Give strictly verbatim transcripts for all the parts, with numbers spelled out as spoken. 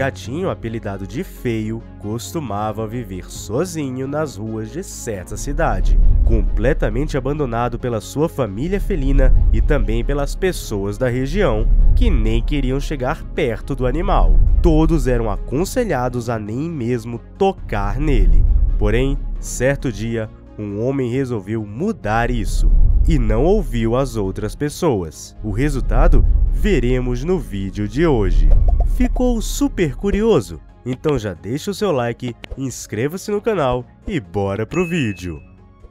gatinho, apelidado de Feio, costumava viver sozinho nas ruas de certa cidade, completamente abandonado pela sua família felina e também pelas pessoas da região, que nem queriam chegar perto do animal. Todos eram aconselhados a nem mesmo tocar nele. Porém, certo dia, um homem resolveu mudar isso e não ouviu as outras pessoas. O resultado veremos no vídeo de hoje. Ficou super curioso? Então já deixa o seu like, inscreva-se no canal e bora pro vídeo!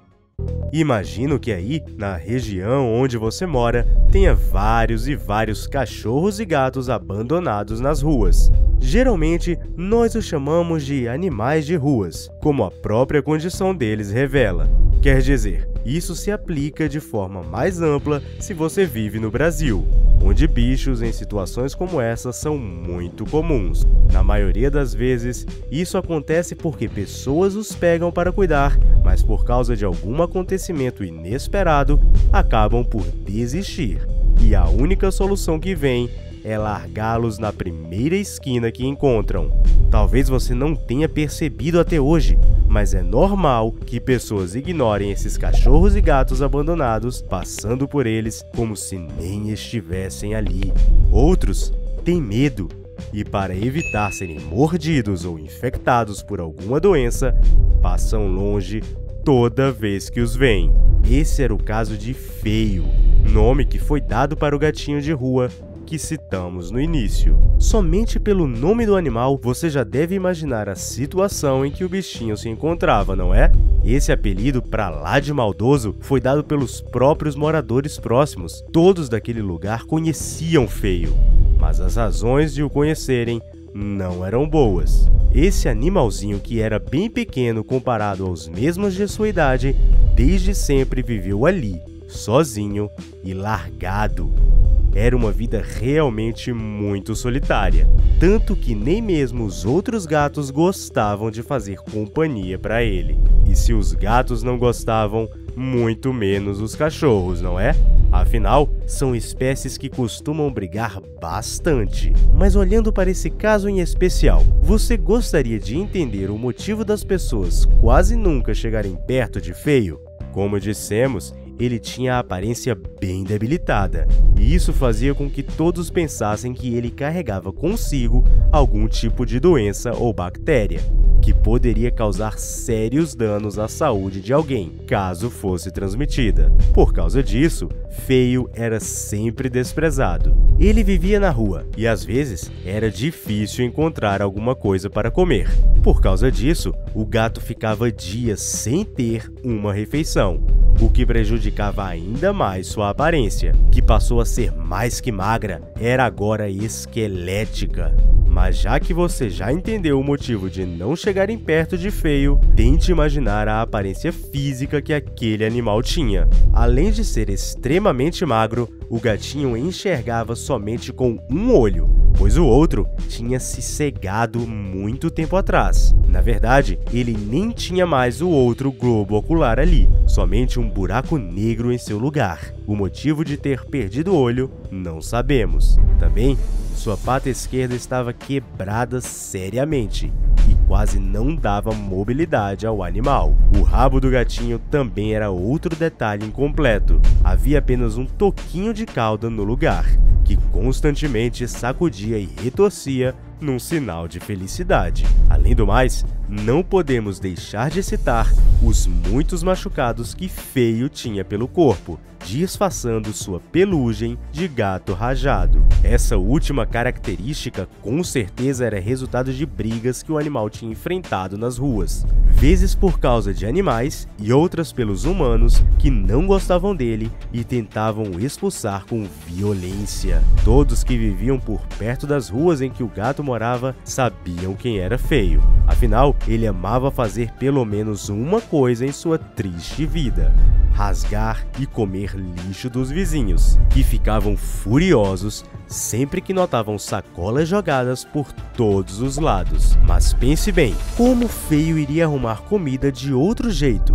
Imagino que aí, na região onde você mora, tenha vários e vários cachorros e gatos abandonados nas ruas. Geralmente, nós os chamamos de animais de ruas, como a própria condição deles revela. Quer dizer, isso se aplica de forma mais ampla se você vive no Brasil, onde bichos em situações como essa são muito comuns. Na maioria das vezes, isso acontece porque pessoas os pegam para cuidar, mas por causa de algum acontecimento inesperado, acabam por desistir. E a única solução que vem é largá-los na primeira esquina que encontram. Talvez você não tenha percebido até hoje, mas é normal que pessoas ignorem esses cachorros e gatos abandonados, passando por eles como se nem estivessem ali. Outros têm medo e, para evitar serem mordidos ou infectados por alguma doença, passam longe toda vez que os veem. Esse era o caso de Feio, nome que foi dado para o gatinho de rua que citamos no início. Somente pelo nome do animal, você já deve imaginar a situação em que o bichinho se encontrava, não é? Esse apelido, pra lá de maldoso, foi dado pelos próprios moradores próximos. Todos daquele lugar conheciam Feio, mas as razões de o conhecerem não eram boas. Esse animalzinho, que era bem pequeno comparado aos mesmos de sua idade, desde sempre viveu ali, sozinho e largado. Era uma vida realmente muito solitária, tanto que nem mesmo os outros gatos gostavam de fazer companhia para ele. E se os gatos não gostavam, muito menos os cachorros, não é? Afinal, são espécies que costumam brigar bastante. Mas olhando para esse caso em especial, você gostaria de entender o motivo das pessoas quase nunca chegarem perto de Feio? Como dissemos, ele tinha a aparência bem debilitada, e isso fazia com que todos pensassem que ele carregava consigo algum tipo de doença ou bactéria, que poderia causar sérios danos à saúde de alguém, caso fosse transmitida. Por causa disso, Feio era sempre desprezado. Ele vivia na rua, e às vezes era difícil encontrar alguma coisa para comer. Por causa disso, o gato ficava dias sem ter uma refeição, o que prejudicava ainda mais sua aparência, que passou a ser mais que magra, era agora esquelética. Mas já que você já entendeu o motivo de não chegarem perto de Feio, tente imaginar a aparência física que aquele animal tinha. Além de ser extremamente magro, o gatinho enxergava somente com um olho, pois o outro tinha se cegado muito tempo atrás. Na verdade, ele nem tinha mais o outro globo ocular ali, somente um buraco negro em seu lugar. O motivo de ter perdido o olho, não sabemos. Também, sua pata esquerda estava quebrada seriamente e quase não dava mobilidade ao animal. O rabo do gatinho também era outro detalhe incompleto. Havia apenas um toquinho de cauda no lugar, que constantemente sacudia e retorcia num sinal de felicidade. Além do mais, não podemos deixar de citar os muitos machucados que Feio tinha pelo corpo, disfarçando sua pelugem de gato rajado. Essa última característica com certeza era resultado de brigas que o animal tinha enfrentado nas ruas, vezes por causa de animais e outras pelos humanos que não gostavam dele e tentavam o expulsar com violência. Todos que viviam por perto das ruas em que o gato morava sabiam quem era Feio. Afinal, ele amava fazer pelo menos uma coisa em sua triste vida: rasgar e comer lixo dos vizinhos, que ficavam furiosos sempre que notavam sacolas jogadas por todos os lados. Mas pense bem, como Feio iria arrumar comida de outro jeito?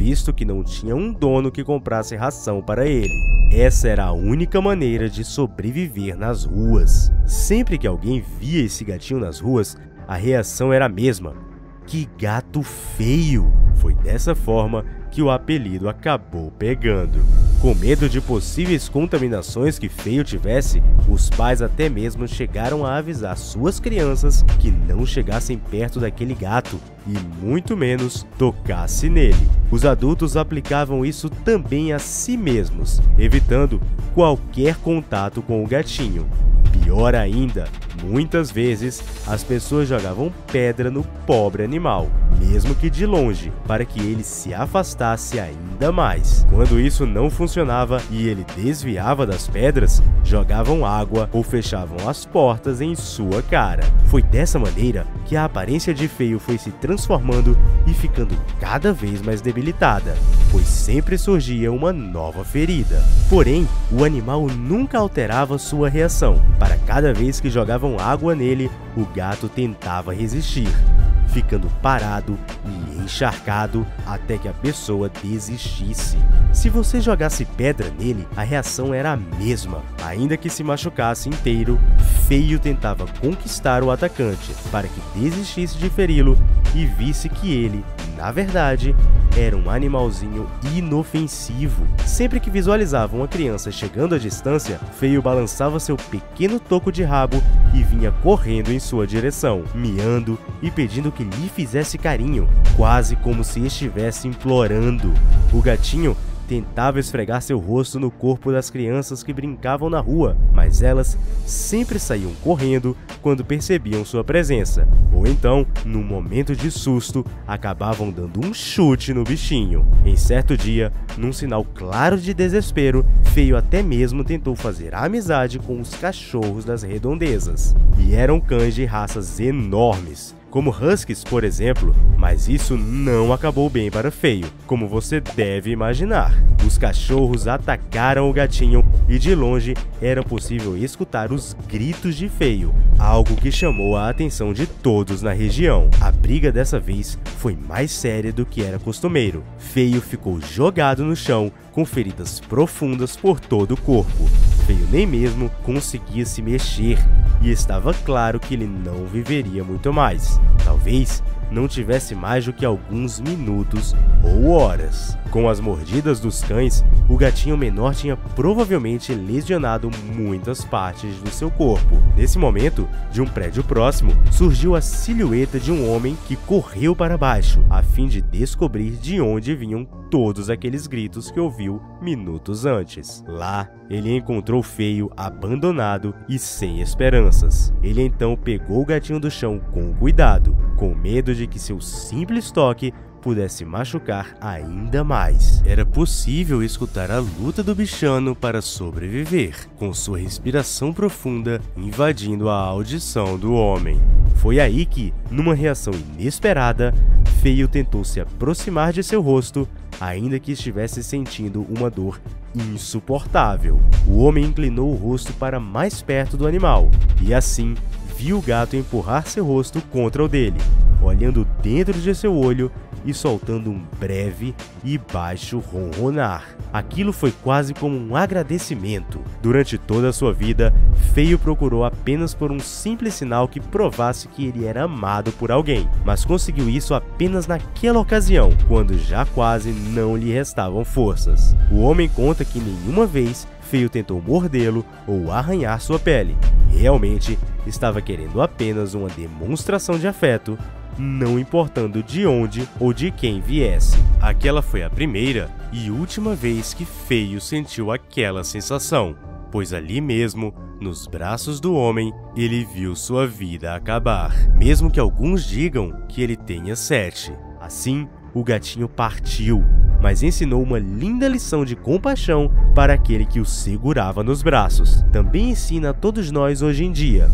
visto que não tinha um dono que comprasse ração para ele. Essa era a única maneira de sobreviver nas ruas. Sempre que alguém via esse gatinho nas ruas, a reação era a mesma: que gato feio! Foi dessa forma que o apelido acabou pegando. Com medo de possíveis contaminações que Feio tivesse, os pais até mesmo chegaram a avisar suas crianças que não chegassem perto daquele gato e muito menos tocasse nele. Os adultos aplicavam isso também a si mesmos, evitando qualquer contato com o gatinho. Pior ainda, muitas vezes as pessoas jogavam pedra no pobre animal, mesmo que de longe, para que ele se afastasse ainda mais. Quando isso não funcionava e ele desviava das pedras, jogavam água ou fechavam as portas em sua cara. Foi dessa maneira que a aparência de Feio foi se transformando e ficando cada vez mais debilitada, pois sempre surgia uma nova ferida. Porém, o animal nunca alterava sua reação. Para cada vez que jogavam água nele, o gato tentava resistir, ficando parado e encharcado até que a pessoa desistisse. Se você jogasse pedra nele, a reação era a mesma. Ainda que se machucasse inteiro, Feio tentava conquistar o atacante para que desistisse de feri-lo e visse que ele, na verdade, era um animalzinho inofensivo. Sempre que visualizava uma criança chegando à distância, Feio balançava seu pequeno toco de rabo e vinha correndo em sua direção, miando e pedindo que lhe fizesse carinho, quase como se estivesse implorando. O gatinho tentava esfregar seu rosto no corpo das crianças que brincavam na rua, mas elas sempre saíam correndo quando percebiam sua presença, ou então, num momento de susto, acabavam dando um chute no bichinho. Em certo dia, num sinal claro de desespero, Feio até mesmo tentou fazer amizade com os cachorros das redondezas, e eram cães de raças enormes, como huskies, por exemplo, mas isso não acabou bem para Feio, como você deve imaginar. Os cachorros atacaram o gatinho e de longe era possível escutar os gritos de Feio, algo que chamou a atenção de todos na região. A briga dessa vez foi mais séria do que era costumeiro. Feio ficou jogado no chão com feridas profundas por todo o corpo. Feio nem mesmo conseguia se mexer e estava claro que ele não viveria muito mais. Talvez não tivesse mais do que alguns minutos ou horas. Com as mordidas dos cães, o gatinho menor tinha provavelmente lesionado muitas partes do seu corpo. Nesse momento, de um prédio próximo, surgiu a silhueta de um homem que correu para baixo, a fim de descobrir de onde vinham todos aqueles gritos que ouviu minutos antes. Lá, ele encontrou Feio abandonado e sem esperanças. Ele então pegou o gatinho do chão com cuidado, com medo de que seu simples toque pudesse machucar ainda mais. Era possível escutar a luta do bichano para sobreviver, com sua respiração profunda invadindo a audição do homem. Foi aí que, numa reação inesperada, Feio tentou se aproximar de seu rosto, ainda que estivesse sentindo uma dor insuportável. O homem inclinou o rosto para mais perto do animal, e assim viu o gato empurrar seu rosto contra o dele, olhando dentro de seu olho e soltando um breve e baixo ronronar. Aquilo foi quase como um agradecimento. Durante toda a sua vida, Feio procurou apenas por um simples sinal que provasse que ele era amado por alguém, mas conseguiu isso apenas naquela ocasião, quando já quase não lhe restavam forças. O homem conta que nenhuma vez Feio tentou mordê-lo ou arranhar sua pele. Realmente estava querendo apenas uma demonstração de afeto, não importando de onde ou de quem viesse. Aquela foi a primeira e última vez que Feio sentiu aquela sensação, pois ali mesmo, nos braços do homem, ele viu sua vida acabar, mesmo que alguns digam que ele tenha sete. Assim, o gatinho partiu, mas ensinou uma linda lição de compaixão para aquele que o segurava nos braços. Também ensina a todos nós hoje em dia.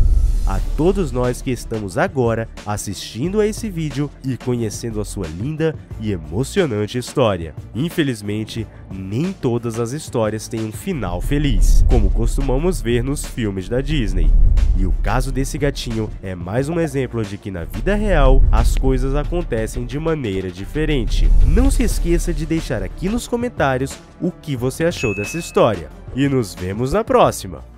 a todos nós que estamos agora assistindo a esse vídeo e conhecendo a sua linda e emocionante história. Infelizmente, nem todas as histórias têm um final feliz, como costumamos ver nos filmes da Disney. E o caso desse gatinho é mais um exemplo de que na vida real as coisas acontecem de maneira diferente. Não se esqueça de deixar aqui nos comentários o que você achou dessa história. E nos vemos na próxima!